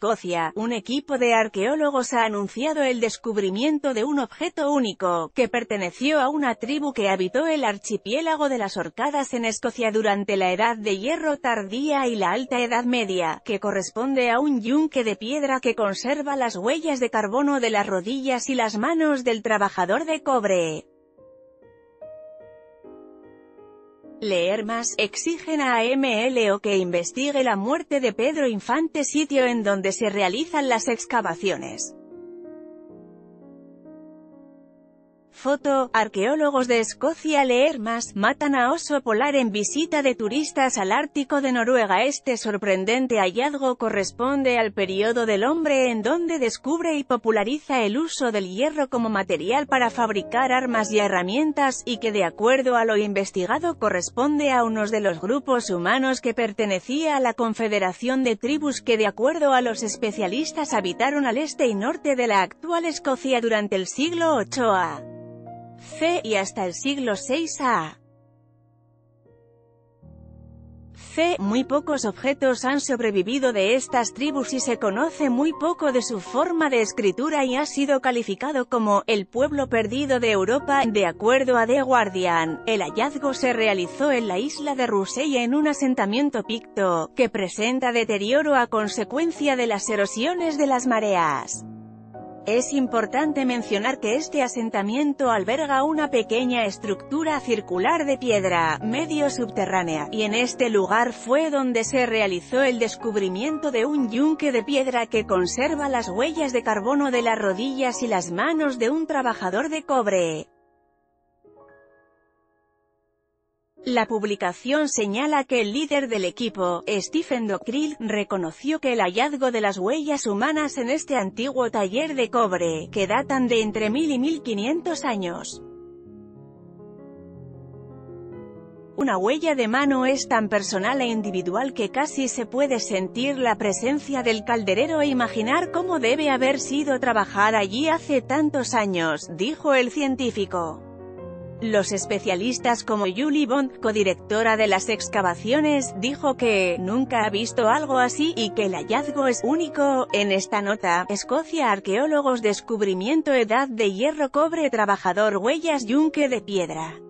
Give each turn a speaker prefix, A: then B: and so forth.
A: Escocia, un equipo de arqueólogos ha anunciado el descubrimiento de un objeto único, que perteneció a una tribu que habitó el archipiélago de las Orcadas en Escocia durante la Edad de Hierro tardía y la Alta Edad Media, que corresponde a un yunque de piedra que conserva las huellas de carbono de las rodillas y las manos del trabajador de cobre. Leer más. Exigen a AMLO que investigue la muerte de Pedro Infante, sitio en donde se realizan las excavaciones. Foto, arqueólogos de Escocia. Leer más. Matan a oso polar en visita de turistas al Ártico de Noruega. Este sorprendente hallazgo corresponde al periodo del hombre en donde descubre y populariza el uso del hierro como material para fabricar armas y herramientas, y que de acuerdo a lo investigado corresponde a uno de los grupos humanos que pertenecía a la confederación de tribus que de acuerdo a los especialistas habitaron al este y norte de la actual Escocia durante el siglo VIII a.C. y hasta el siglo VI a.C. Muy pocos objetos han sobrevivido de estas tribus y se conoce muy poco de su forma de escritura y ha sido calificado como «el pueblo perdido de Europa». De acuerdo a The Guardian, el hallazgo se realizó en la isla de Rousey en un asentamiento picto, que presenta deterioro a consecuencia de las erosiones de las mareas. Es importante mencionar que este asentamiento alberga una pequeña estructura circular de piedra, medio subterránea, y en este lugar fue donde se realizó el descubrimiento de un yunque de piedra que conserva las huellas de carbono de las rodillas y las manos de un trabajador de cobre. La publicación señala que el líder del equipo, Stephen Dockrell, reconoció que el hallazgo de las huellas humanas en este antiguo taller de cobre, que datan de entre 1000 y 1500 años. Una huella de mano es tan personal e individual que casi se puede sentir la presencia del calderero e imaginar cómo debe haber sido trabajar allí hace tantos años, dijo el científico. Los especialistas como Julie Bond, codirectora de las excavaciones, dijo que «nunca ha visto algo así» y que el hallazgo es «único». En esta nota, Escocia arqueólogos descubrimiento Edad de Hierro cobre trabajador huellas yunque de piedra.